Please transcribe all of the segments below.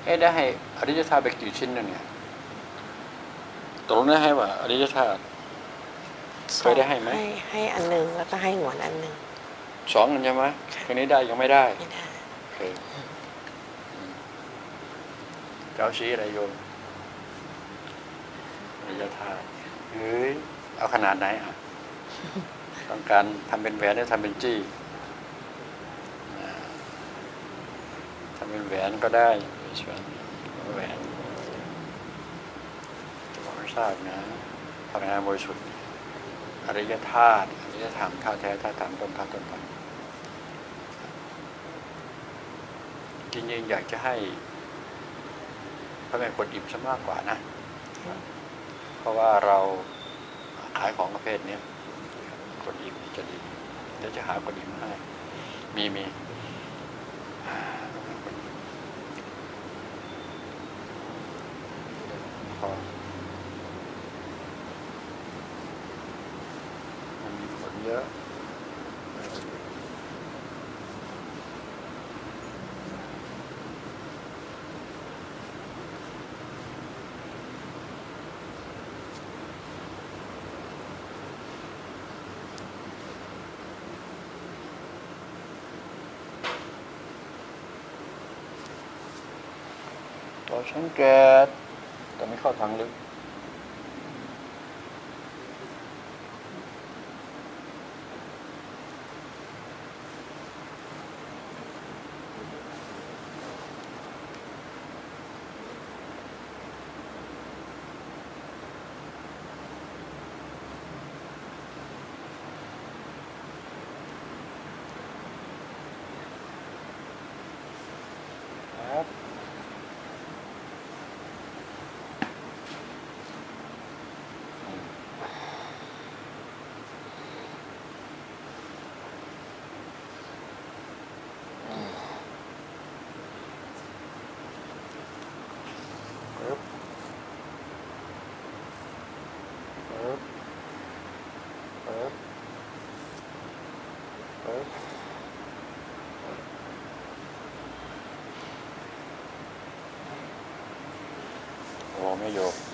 ได้ให้อริยธาตุไปกี่ชิ้นนั่นเนี่ยตกลงได้ให้ว่าอริยธาตุเคยได้ให้ไหมให้อันหนึ่งแล้วก็ให้หงวนอันหนึ่ง 2 อันใช่ไหมทีนี้ได้ยังไม่ได้เคยเจ้าชี้อะไรโยมอริยธาตุเฮ้ยเอาขนาดไหนอ่ะต้องการทำเป็นแหวนหรือทำเป็นจี้ทำเป็นแหวนก็ได้แหวนไม่ทราบนะพลังงานบริสุทธิ์อริยธาตุอริยธรรมธาตุแท้ธาตุธรรมต้นธาตุต้นธรรมจริงๆอยากจะให้พระแม่กวนอิมซะมากกว่านะเพราะว่าเราขายของประเภทนี้กวนอิมจะดีเดี๋ยวจะหากวนอิมให้มีพอมันมีผลเยอะเราสังเกตแต่ไม่เข้าทางลึกครับโอ้ไม่โยก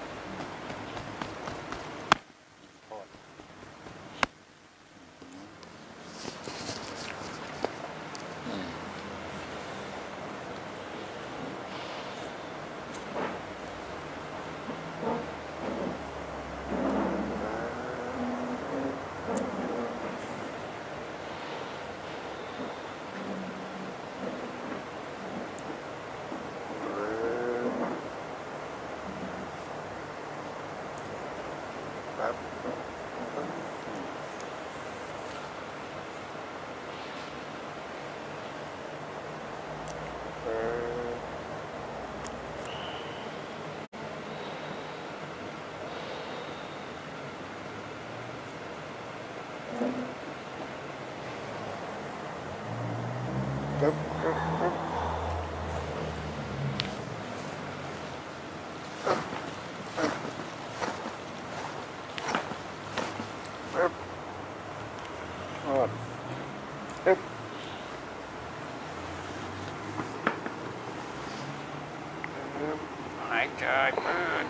หายใจเปิด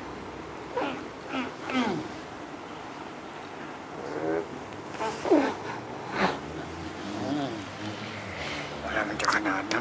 อะไรมันจะขนาดนั้น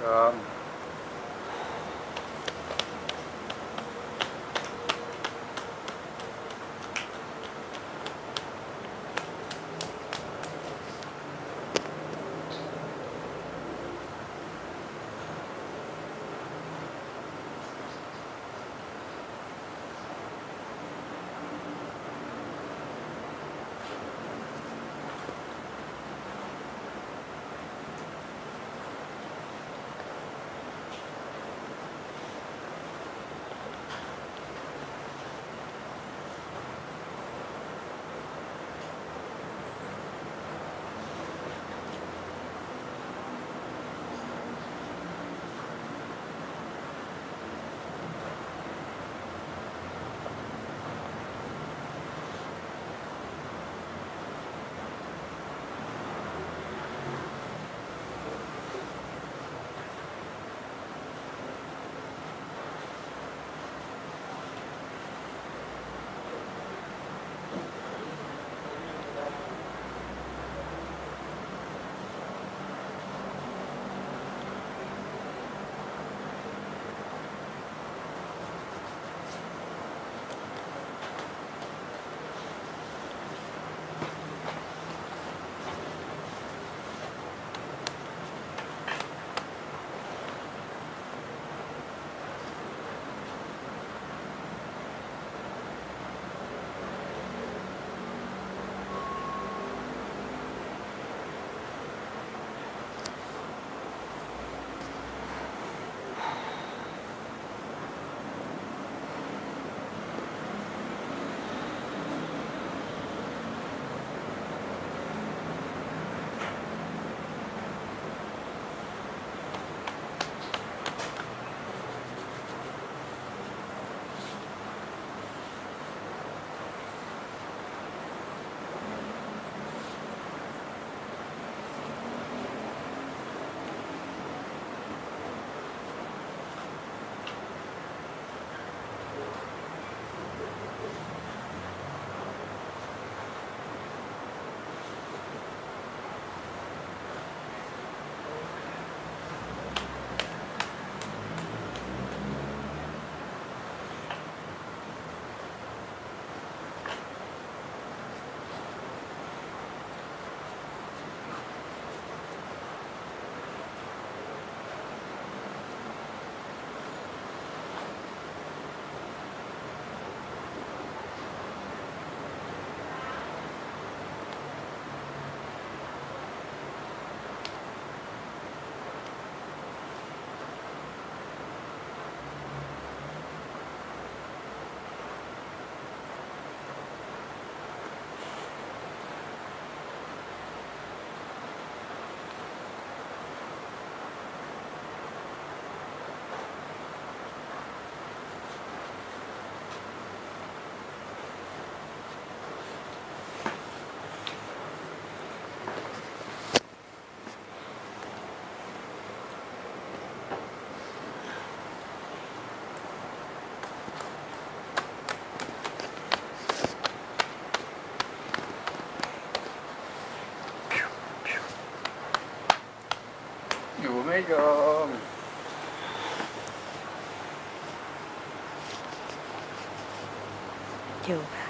อมอยู่ไหม่โยมอยู่ค่ะ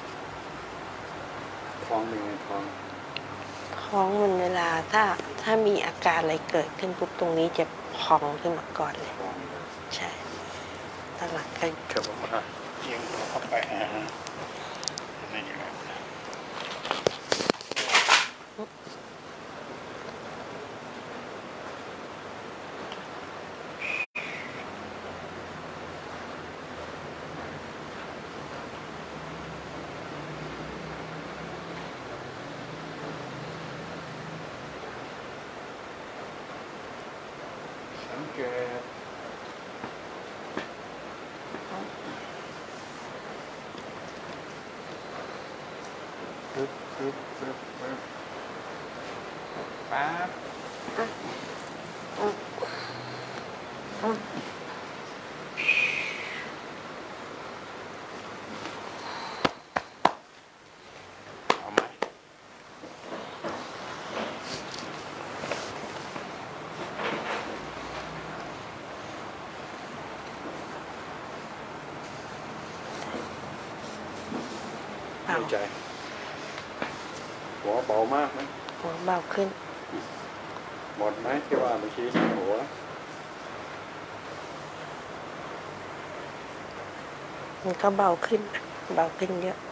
ท้องเป็นไงท้องท้องมันเวลาถ้ามีอาการอะไรเกิดขึ้นปุ๊บตรงนี้จะพองขึ้นมาก่อนเลยท้องใช่ตอนหลังก็เธอบอกว่าเอียงตัวเข้าไปนั่นอย่างไร สังเกตปึ๊บปึ๊บปึ๊บปึ๊บปั๊บเอาไหมในใจหัวเบามากไหมหัวเบาขึ้นหมดไหมที่ว่าเมื่อกี้หัวมันก็เบาขึ้นเบาขึ้นเยอะ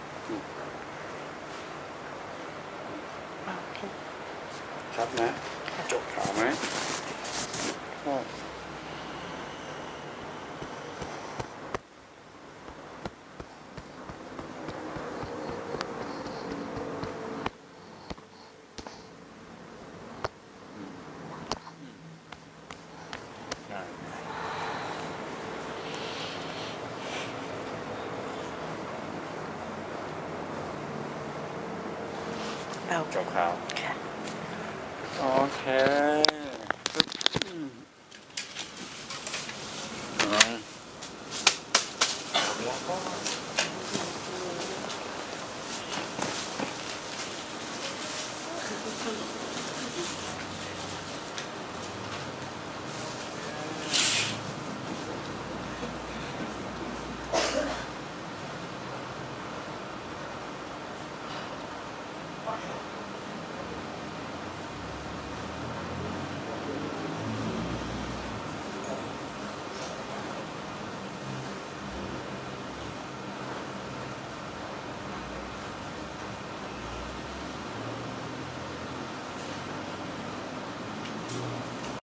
เบาขึ้นชัดนะจบข่าวไหมเบาจขึ้บนข่าวค่ะโอเค